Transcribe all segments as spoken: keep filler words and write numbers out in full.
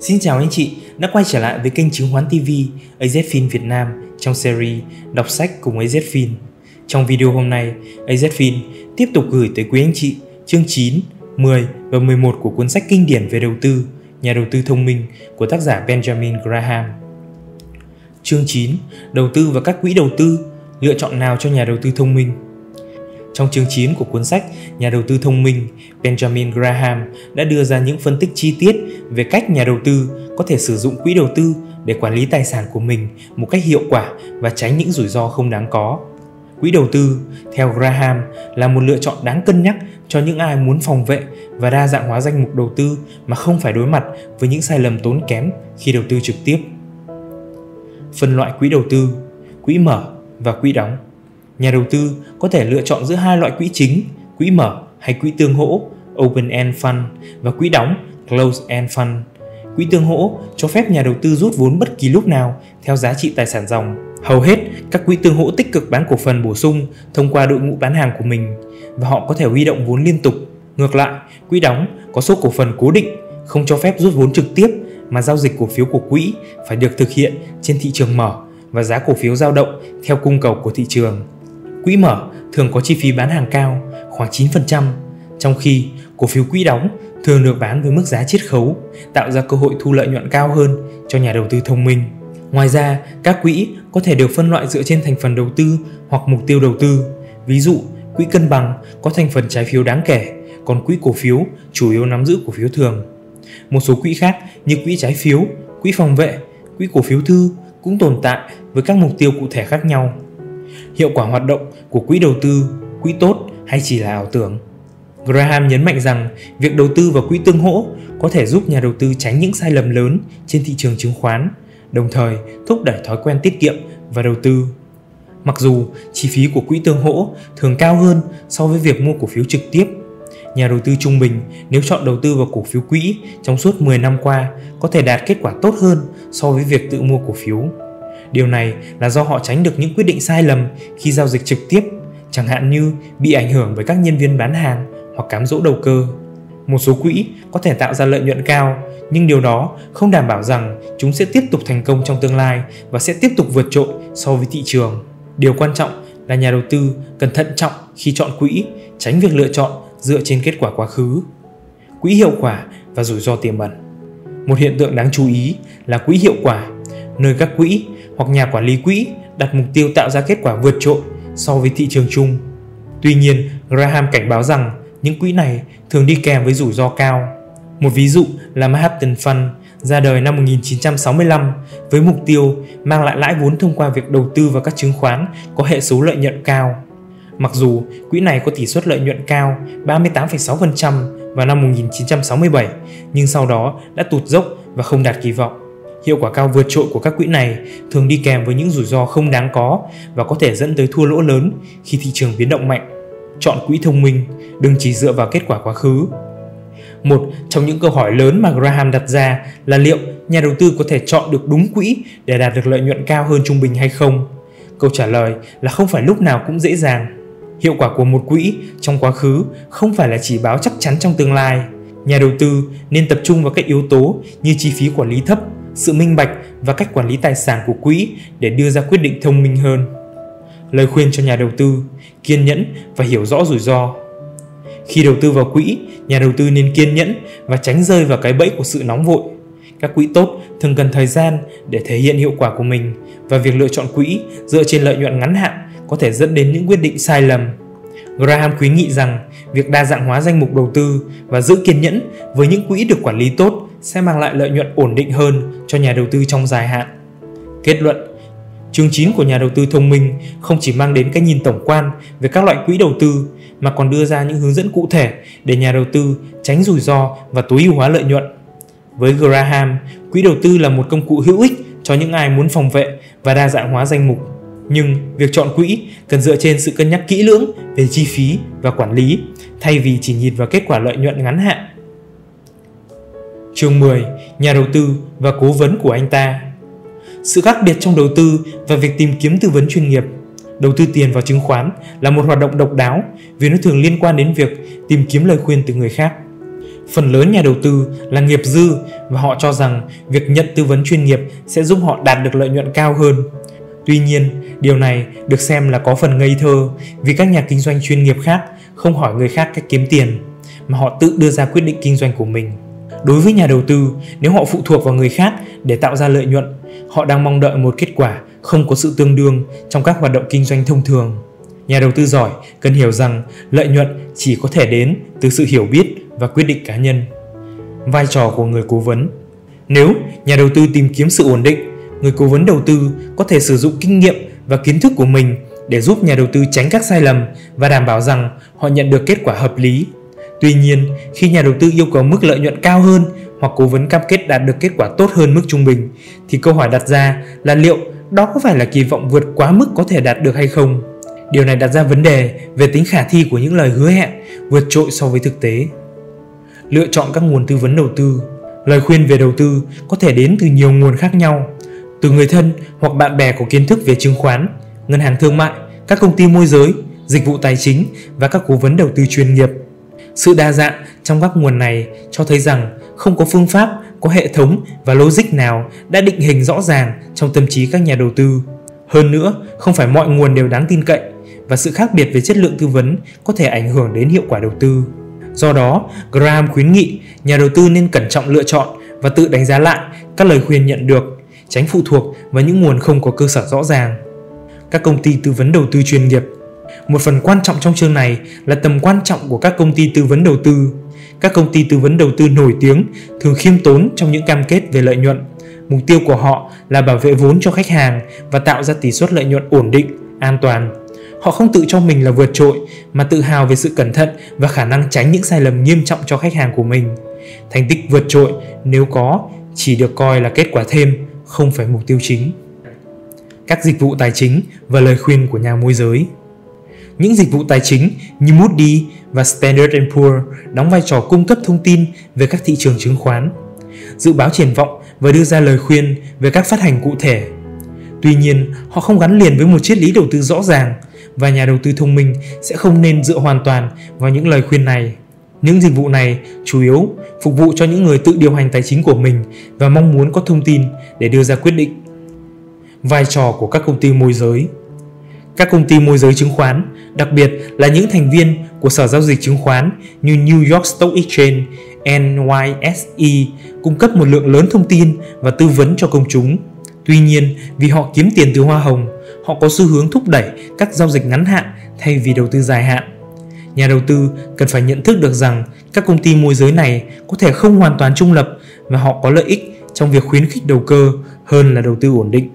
Xin chào anh chị đã quay trở lại với kênh Chứng khoán ti vi a zét Fin Việt Nam trong series đọc sách cùng a zét Fin. Trong video hôm nay, a zét Fin tiếp tục gửi tới quý anh chị chương chín, mười và mười một của cuốn sách kinh điển về đầu tư, Nhà đầu tư thông minh của tác giả Benjamin Graham. Chương chín, đầu tư và các quỹ đầu tư, lựa chọn nào cho nhà đầu tư thông minh. Trong chương chín của cuốn sách Nhà đầu tư thông minh, Benjamin Graham đã đưa ra những phân tích chi tiết về cách nhà đầu tư có thể sử dụng quỹ đầu tư để quản lý tài sản của mình một cách hiệu quả và tránh những rủi ro không đáng có. Quỹ đầu tư, theo Graham, là một lựa chọn đáng cân nhắc cho những ai muốn phòng vệ và đa dạng hóa danh mục đầu tư mà không phải đối mặt với những sai lầm tốn kém khi đầu tư trực tiếp. Phân loại quỹ đầu tư, quỹ mở và quỹ đóng. Nhà đầu tư có thể lựa chọn giữa hai loại quỹ chính, quỹ mở hay quỹ tương hỗ, Open-end Fund, và quỹ đóng, Closed-end Fund. Quỹ tương hỗ cho phép nhà đầu tư rút vốn bất kỳ lúc nào theo giá trị tài sản ròng. Hầu hết các quỹ tương hỗ tích cực bán cổ phần bổ sung thông qua đội ngũ bán hàng của mình và họ có thể huy động vốn liên tục. Ngược lại, quỹ đóng có số cổ phần cố định, không cho phép rút vốn trực tiếp mà giao dịch cổ phiếu của quỹ phải được thực hiện trên thị trường mở và giá cổ phiếu dao động theo cung cầu của thị trường. Quỹ mở thường có chi phí bán hàng cao, khoảng chín phần trăm, trong khi cổ phiếu quỹ đóng thường được bán với mức giá chiết khấu, tạo ra cơ hội thu lợi nhuận cao hơn cho nhà đầu tư thông minh. Ngoài ra, các quỹ có thể được phân loại dựa trên thành phần đầu tư hoặc mục tiêu đầu tư. Ví dụ, quỹ cân bằng có thành phần trái phiếu đáng kể, còn quỹ cổ phiếu chủ yếu nắm giữ cổ phiếu thường. Một số quỹ khác như quỹ trái phiếu, quỹ phòng vệ, quỹ cổ phiếu thư cũng tồn tại với các mục tiêu cụ thể khác nhau. Hiệu quả hoạt động của quỹ đầu tư, quỹ tốt hay chỉ là ảo tưởng? Graham nhấn mạnh rằng việc đầu tư vào quỹ tương hỗ có thể giúp nhà đầu tư tránh những sai lầm lớn trên thị trường chứng khoán, đồng thời thúc đẩy thói quen tiết kiệm và đầu tư. Mặc dù chi phí của quỹ tương hỗ thường cao hơn so với việc mua cổ phiếu trực tiếp, nhà đầu tư trung bình nếu chọn đầu tư vào cổ phiếu quỹ trong suốt mười năm qua có thể đạt kết quả tốt hơn so với việc tự mua cổ phiếu. Điều này là do họ tránh được những quyết định sai lầm khi giao dịch trực tiếp, chẳng hạn như bị ảnh hưởng bởi các nhân viên bán hàng hoặc cám dỗ đầu cơ. Một số quỹ có thể tạo ra lợi nhuận cao, nhưng điều đó không đảm bảo rằng chúng sẽ tiếp tục thành công trong tương lai và sẽ tiếp tục vượt trội so với thị trường. Điều quan trọng là nhà đầu tư cần thận trọng khi chọn quỹ, tránh việc lựa chọn dựa trên kết quả quá khứ. Quỹ hiệu quả và rủi ro tiềm ẩn. Một hiện tượng đáng chú ý là quỹ hiệu quả, nơi các quỹ hoặc nhà quản lý quỹ đặt mục tiêu tạo ra kết quả vượt trội so với thị trường chung. Tuy nhiên, Graham cảnh báo rằng những quỹ này thường đi kèm với rủi ro cao. Một ví dụ là Manhattan Fund ra đời năm một nghìn chín trăm sáu mươi lăm với mục tiêu mang lại lãi vốn thông qua việc đầu tư vào các chứng khoán có hệ số lợi nhuận cao. Mặc dù quỹ này có tỷ suất lợi nhuận cao ba mươi tám phẩy sáu phần trăm vào năm một nghìn chín trăm sáu mươi bảy, nhưng sau đó đã tụt dốc và không đạt kỳ vọng. Hiệu quả cao vượt trội của các quỹ này thường đi kèm với những rủi ro không đáng có và có thể dẫn tới thua lỗ lớn khi thị trường biến động mạnh. Chọn quỹ thông minh, đừng chỉ dựa vào kết quả quá khứ. Một trong những câu hỏi lớn mà Graham đặt ra là liệu nhà đầu tư có thể chọn được đúng quỹ để đạt được lợi nhuận cao hơn trung bình hay không? Câu trả lời là không phải lúc nào cũng dễ dàng. Hiệu quả của một quỹ trong quá khứ không phải là chỉ báo chắc chắn trong tương lai. Nhà đầu tư nên tập trung vào các yếu tố như chi phí quản lý thấp, sự minh bạch và cách quản lý tài sản của quỹ để đưa ra quyết định thông minh hơn. Lời khuyên cho nhà đầu tư: kiên nhẫn và hiểu rõ rủi ro. Khi đầu tư vào quỹ, nhà đầu tư nên kiên nhẫn và tránh rơi vào cái bẫy của sự nóng vội. Các quỹ tốt thường cần thời gian để thể hiện hiệu quả của mình và việc lựa chọn quỹ dựa trên lợi nhuận ngắn hạn có thể dẫn đến những quyết định sai lầm. Graham khuyến nghị rằng việc đa dạng hóa danh mục đầu tư và giữ kiên nhẫn với những quỹ được quản lý tốt sẽ mang lại lợi nhuận ổn định hơn cho nhà đầu tư trong dài hạn. Kết luận: chương chín của Nhà đầu tư thông minh không chỉ mang đến cái nhìn tổng quan về các loại quỹ đầu tư mà còn đưa ra những hướng dẫn cụ thể để nhà đầu tư tránh rủi ro và tối ưu hóa lợi nhuận. Với Graham, quỹ đầu tư là một công cụ hữu ích cho những ai muốn phòng vệ và đa dạng hóa danh mục. Nhưng việc chọn quỹ cần dựa trên sự cân nhắc kỹ lưỡng về chi phí và quản lý, thay vì chỉ nhìn vào kết quả lợi nhuận ngắn hạn. Chương mười. Nhà đầu tư và cố vấn của anh ta. Sự khác biệt trong đầu tư và việc tìm kiếm tư vấn chuyên nghiệp. Đầu tư tiền vào chứng khoán là một hoạt động độc đáo vì nó thường liên quan đến việc tìm kiếm lời khuyên từ người khác. Phần lớn nhà đầu tư là nghiệp dư và họ cho rằng việc nhận tư vấn chuyên nghiệp sẽ giúp họ đạt được lợi nhuận cao hơn. Tuy nhiên, điều này được xem là có phần ngây thơ vì các nhà kinh doanh chuyên nghiệp khác không hỏi người khác cách kiếm tiền, mà họ tự đưa ra quyết định kinh doanh của mình. Đối với nhà đầu tư, nếu họ phụ thuộc vào người khác để tạo ra lợi nhuận, họ đang mong đợi một kết quả không có sự tương đương trong các hoạt động kinh doanh thông thường. Nhà đầu tư giỏi cần hiểu rằng lợi nhuận chỉ có thể đến từ sự hiểu biết và quyết định cá nhân. Vai trò của người cố vấn. Nếu nhà đầu tư tìm kiếm sự ổn định, người cố vấn đầu tư có thể sử dụng kinh nghiệm và kiến thức của mình để giúp nhà đầu tư tránh các sai lầm và đảm bảo rằng họ nhận được kết quả hợp lý. Tuy nhiên, khi nhà đầu tư yêu cầu mức lợi nhuận cao hơn hoặc cố vấn cam kết đạt được kết quả tốt hơn mức trung bình, thì câu hỏi đặt ra là liệu đó có phải là kỳ vọng vượt quá mức có thể đạt được hay không? Điều này đặt ra vấn đề về tính khả thi của những lời hứa hẹn vượt trội so với thực tế. Lựa chọn các nguồn tư vấn đầu tư. Lời khuyên về đầu tư có thể đến từ nhiều nguồn khác nhau, từ người thân hoặc bạn bè có kiến thức về chứng khoán, ngân hàng thương mại, các công ty môi giới, dịch vụ tài chính và các cố vấn đầu tư chuyên nghiệp. Sự đa dạng trong các nguồn này cho thấy rằng không có phương pháp, có hệ thống và logic nào đã định hình rõ ràng trong tâm trí các nhà đầu tư. Hơn nữa, không phải mọi nguồn đều đáng tin cậy và sự khác biệt về chất lượng tư vấn có thể ảnh hưởng đến hiệu quả đầu tư. Do đó, Graham khuyến nghị nhà đầu tư nên cẩn trọng lựa chọn và tự đánh giá lại các lời khuyên nhận được, tránh phụ thuộc vào những nguồn không có cơ sở rõ ràng. Các công ty tư vấn đầu tư chuyên nghiệp. Một phần quan trọng trong chương này là tầm quan trọng của các công ty tư vấn đầu tư. Các công ty tư vấn đầu tư nổi tiếng thường khiêm tốn trong những cam kết về lợi nhuận. Mục tiêu của họ là bảo vệ vốn cho khách hàng và tạo ra tỷ suất lợi nhuận ổn định, an toàn. Họ không tự cho mình là vượt trội mà tự hào về sự cẩn thận và khả năng tránh những sai lầm nghiêm trọng cho khách hàng của mình. Thành tích vượt trội nếu có chỉ được coi là kết quả thêm, không phải mục tiêu chính. Các dịch vụ tài chính và lời khuyên của nhà môi giới. Những dịch vụ tài chính như Moody và Standard and Poor's đóng vai trò cung cấp thông tin về các thị trường chứng khoán, dự báo triển vọng và đưa ra lời khuyên về các phát hành cụ thể. Tuy nhiên, họ không gắn liền với một triết lý đầu tư rõ ràng và nhà đầu tư thông minh sẽ không nên dựa hoàn toàn vào những lời khuyên này. Những dịch vụ này chủ yếu phục vụ cho những người tự điều hành tài chính của mình và mong muốn có thông tin để đưa ra quyết định. Vai trò của các công ty môi giới. Các công ty môi giới chứng khoán, đặc biệt là những thành viên của Sở Giao dịch Chứng khoán như New York Stock Exchange, N Y S E, cung cấp một lượng lớn thông tin và tư vấn cho công chúng. Tuy nhiên, vì họ kiếm tiền từ hoa hồng, họ có xu hướng thúc đẩy các giao dịch ngắn hạn thay vì đầu tư dài hạn. Nhà đầu tư cần phải nhận thức được rằng các công ty môi giới này có thể không hoàn toàn trung lập và họ có lợi ích trong việc khuyến khích đầu cơ hơn là đầu tư ổn định.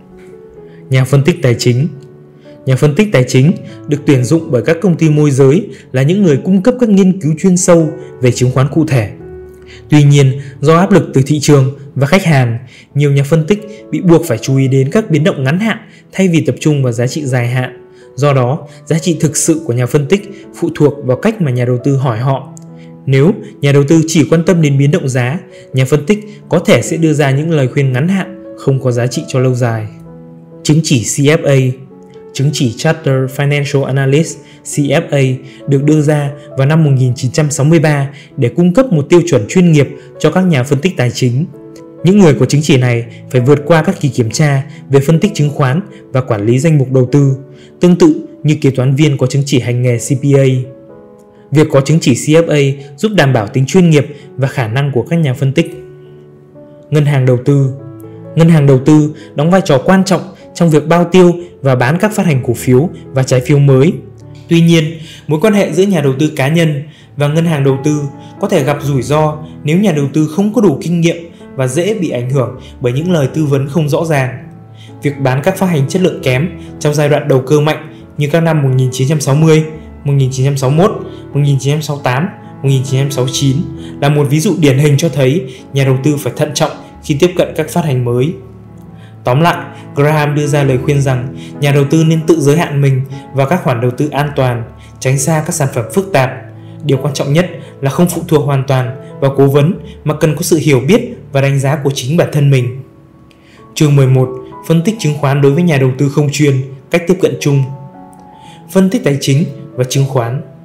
Nhà phân tích tài chính. Nhà phân tích tài chính được tuyển dụng bởi các công ty môi giới là những người cung cấp các nghiên cứu chuyên sâu về chứng khoán cụ thể. Tuy nhiên, do áp lực từ thị trường và khách hàng, nhiều nhà phân tích bị buộc phải chú ý đến các biến động ngắn hạn thay vì tập trung vào giá trị dài hạn. Do đó, giá trị thực sự của nhà phân tích phụ thuộc vào cách mà nhà đầu tư hỏi họ. Nếu nhà đầu tư chỉ quan tâm đến biến động giá, nhà phân tích có thể sẽ đưa ra những lời khuyên ngắn hạn không có giá trị cho lâu dài. Chứng chỉ C F A. Chứng chỉ Chartered Financial Analyst C F A được đưa ra vào năm một nghìn chín trăm sáu mươi ba để cung cấp một tiêu chuẩn chuyên nghiệp cho các nhà phân tích tài chính. Những người có chứng chỉ này phải vượt qua các kỳ kiểm tra về phân tích chứng khoán và quản lý danh mục đầu tư, tương tự như kế toán viên có chứng chỉ hành nghề C P A. Việc có chứng chỉ C F A giúp đảm bảo tính chuyên nghiệp và khả năng của các nhà phân tích. Ngân hàng đầu tư. Ngân hàng đầu tư đóng vai trò quan trọng trong việc bao tiêu và bán các phát hành cổ phiếu và trái phiếu mới. Tuy nhiên, mối quan hệ giữa nhà đầu tư cá nhân và ngân hàng đầu tư có thể gặp rủi ro nếu nhà đầu tư không có đủ kinh nghiệm và dễ bị ảnh hưởng bởi những lời tư vấn không rõ ràng. Việc bán các phát hành chất lượng kém trong giai đoạn đầu cơ mạnh như các năm một nghìn chín trăm sáu mươi, một nghìn chín trăm sáu mươi mốt, một nghìn chín trăm sáu mươi tám, một nghìn chín trăm sáu mươi chín là một ví dụ điển hình cho thấy nhà đầu tư phải thận trọng khi tiếp cận các phát hành mới. Tóm lại, Graham đưa ra lời khuyên rằng nhà đầu tư nên tự giới hạn mình vào các khoản đầu tư an toàn, tránh xa các sản phẩm phức tạp. Điều quan trọng nhất là không phụ thuộc hoàn toàn vào cố vấn mà cần có sự hiểu biết và đánh giá của chính bản thân mình. Chương mười một. Phân tích chứng khoán đối với nhà đầu tư không chuyên, cách tiếp cận chung. Phân tích tài chính và chứng khoán.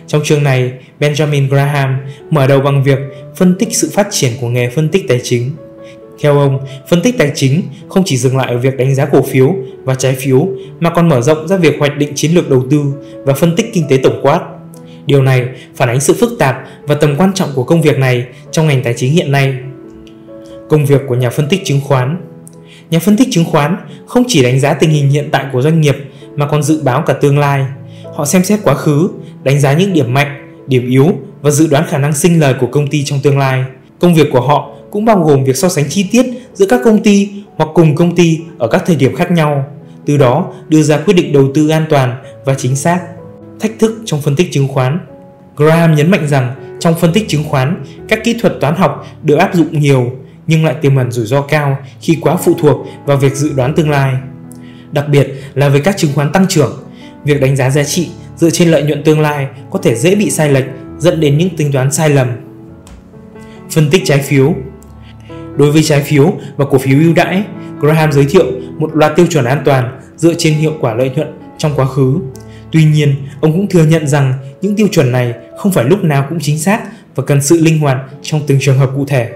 Trong chương này, Benjamin Graham mở đầu bằng việc phân tích sự phát triển của nghề phân tích tài chính. Theo ông, phân tích tài chính không chỉ dừng lại ở việc đánh giá cổ phiếu và trái phiếu mà còn mở rộng ra việc hoạch định chiến lược đầu tư và phân tích kinh tế tổng quát. Điều này phản ánh sự phức tạp và tầm quan trọng của công việc này trong ngành tài chính hiện nay. Công việc của nhà phân tích chứng khoán. Nhà phân tích chứng khoán không chỉ đánh giá tình hình hiện tại của doanh nghiệp mà còn dự báo cả tương lai. Họ xem xét quá khứ, đánh giá những điểm mạnh, điểm yếu và dự đoán khả năng sinh lời của công ty trong tương lai. Công việc của họ cũng bao gồm việc so sánh chi tiết giữa các công ty hoặc cùng công ty ở các thời điểm khác nhau, từ đó đưa ra quyết định đầu tư an toàn và chính xác. Thách thức trong phân tích chứng khoán. Graham nhấn mạnh rằng trong phân tích chứng khoán, các kỹ thuật toán học được áp dụng nhiều nhưng lại tiềm ẩn rủi ro cao khi quá phụ thuộc vào việc dự đoán tương lai. Đặc biệt là với các chứng khoán tăng trưởng, việc đánh giá giá trị dựa trên lợi nhuận tương lai có thể dễ bị sai lệch, dẫn đến những tính toán sai lầm. Phân tích trái phiếu. Đối với trái phiếu và cổ phiếu ưu đãi, Graham giới thiệu một loạt tiêu chuẩn an toàn dựa trên hiệu quả lợi nhuận trong quá khứ. Tuy nhiên, ông cũng thừa nhận rằng những tiêu chuẩn này không phải lúc nào cũng chính xác và cần sự linh hoạt trong từng trường hợp cụ thể.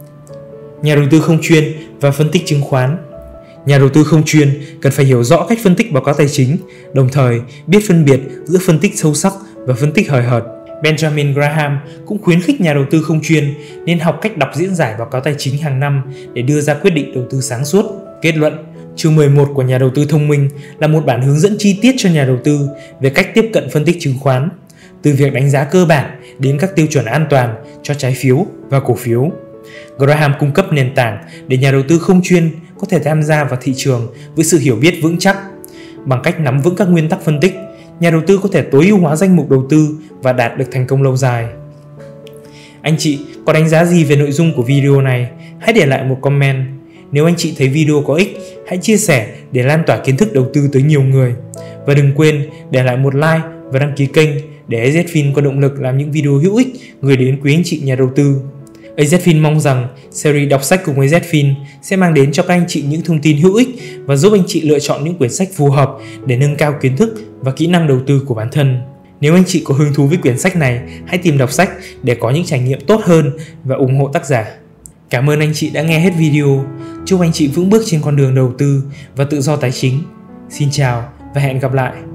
Nhà đầu tư không chuyên và phân tích chứng khoán. Nhà đầu tư không chuyên cần phải hiểu rõ cách phân tích báo cáo tài chính, đồng thời biết phân biệt giữa phân tích sâu sắc và phân tích hời hợt. Benjamin Graham cũng khuyến khích nhà đầu tư không chuyên nên học cách đọc diễn giải báo cáo tài chính hàng năm để đưa ra quyết định đầu tư sáng suốt. Kết luận, chương mười một của nhà đầu tư thông minh là một bản hướng dẫn chi tiết cho nhà đầu tư về cách tiếp cận phân tích chứng khoán, từ việc đánh giá cơ bản đến các tiêu chuẩn an toàn cho trái phiếu và cổ phiếu. Graham cung cấp nền tảng để nhà đầu tư không chuyên có thể tham gia vào thị trường với sự hiểu biết vững chắc. Bằng cách nắm vững các nguyên tắc phân tích, nhà đầu tư có thể tối ưu hóa danh mục đầu tư và đạt được thành công lâu dài. Anh chị có đánh giá gì về nội dung của video này? Hãy để lại một comment. Nếu anh chị thấy video có ích, hãy chia sẻ để lan tỏa kiến thức đầu tư tới nhiều người. Và đừng quên để lại một like và đăng ký kênh để AZFin có động lực làm những video hữu ích gửi đến quý anh chị nhà đầu tư. AZFin mong rằng series đọc sách cùng AZFin sẽ mang đến cho các anh chị những thông tin hữu ích và giúp anh chị lựa chọn những quyển sách phù hợp để nâng cao kiến thức và kỹ năng đầu tư của bản thân. Nếu anh chị có hứng thú với quyển sách này, hãy tìm đọc sách để có những trải nghiệm tốt hơn và ủng hộ tác giả. Cảm ơn anh chị đã nghe hết video. Chúc anh chị vững bước trên con đường đầu tư và tự do tài chính. Xin chào và hẹn gặp lại.